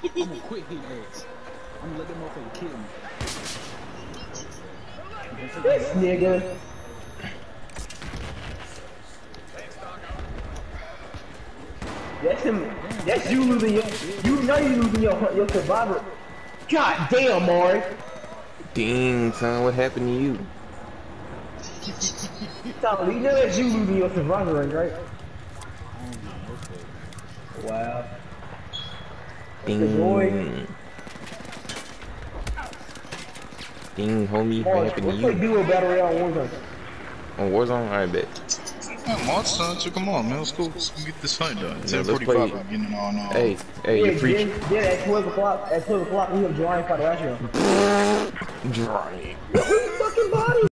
I'm gonna quit his ass. I'm gonna let that motherfucker kill me. This nigga. That's him. That's you losing your. You know you losing your survivor. God damn, Maury. Dang, son, what happened to you? So you know that's you losing your survivor rank, right? Wow. Good boy. Dang, homie, what Maury, happened to let's play you? duo battle royale on Warzone. On Warzone? I bet. Monster, come on, man. Let's go get this fight done. Yeah, let's 10:45. play. I'm getting on. Hey, Yeah, you free? then at 12 o'clock, we have July fight last year. Drawing. Who fucking body?